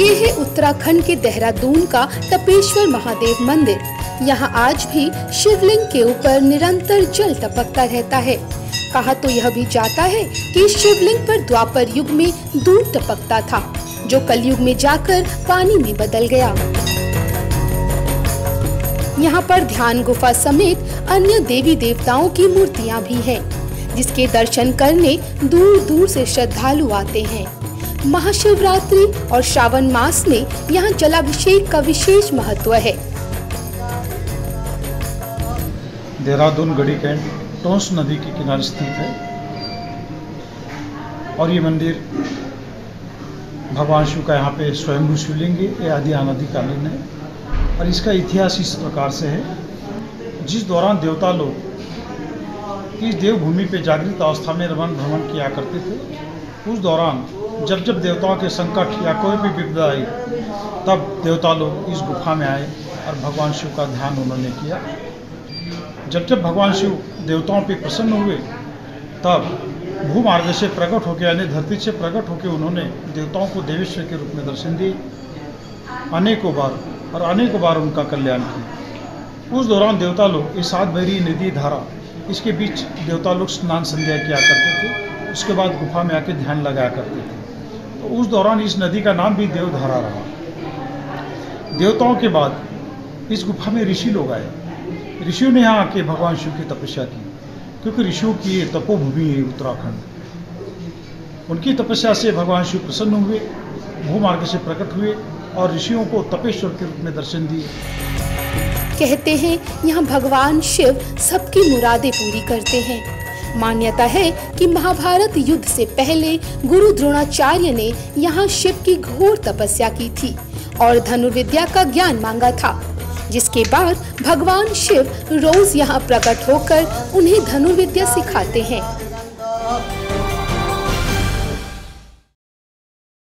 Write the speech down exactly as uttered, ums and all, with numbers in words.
ये है उत्तराखंड के देहरादून का तपेश्वर महादेव मंदिर। यहाँ आज भी शिवलिंग के ऊपर निरंतर जल टपकता रहता है। कहा तो यह भी जाता है कि शिवलिंग पर द्वापर युग में दूध टपकता था, जो कलयुग में जाकर पानी में बदल गया। यहाँ पर ध्यान गुफा समेत अन्य देवी देवताओं की मूर्तियाँ भी हैं, जिसके दर्शन करने दूर दूर से श्रद्धालु आते हैं। महाशिवरात्रि और श्रावण मास में यहाँ जलाभिषेक का विशेष महत्व है। देहरादून गढ़ी कैंट टोंस नदी के किनारे स्थित है और ये मंदिर भगवान शिव का यहाँ पे स्वयंभू शिवलिंग है। ये आदि अनादिकालीन है और इसका इतिहास इस प्रकार से है। जिस दौरान देवता लोग इस देवभूमि पे जागृत अवस्था में रमन भ्रमण किया करते थे, उस दौरान जब जब देवताओं के संकट या कोई भी विपदा आई, तब देवता लोग इस गुफा में आए और भगवान शिव का ध्यान उन्होंने किया। जब जब भगवान शिव देवताओं पे प्रसन्न हुए, तब भूमार्ग से प्रकट होकर यानी धरती से प्रकट होकर उन्होंने देवताओं को देवेश्वर के रूप में दर्शन दिए अनेकों बार और अनेकों बार उनका कल्याण किया। उस दौरान देवता लोग इस सात भैरी नदी धारा, इसके बीच देवता लोग स्नान संध्या किया करते थे। उसके बाद गुफा में आके ध्यान लगाया करते थे। तो उस दौरान इस नदी का नाम भी देवधारा रहा। देवताओं के बाद इस गुफा में ऋषि लोग आए। ऋषियों ने यहाँ आके भगवान शिव की तपस्या की, क्योंकि ऋषियों की ये तपोभूमि है उत्तराखंड। उनकी तपस्या से भगवान शिव प्रसन्न हुए, भूमार्ग से प्रकट हुए और ऋषियों को तपेश्वर के रूप में दर्शन दिए। कहते हैं यहाँ भगवान शिव सबकी मुरादें पूरी करते हैं। मान्यता है कि महाभारत युद्ध से पहले गुरु द्रोणाचार्य ने यहाँ शिव की घोर तपस्या की थी और धनुर्विद्या का ज्ञान मांगा था, जिसके बाद भगवान शिव रोज यहाँ प्रकट होकर उन्हें धनुर्विद्या सिखाते हैं।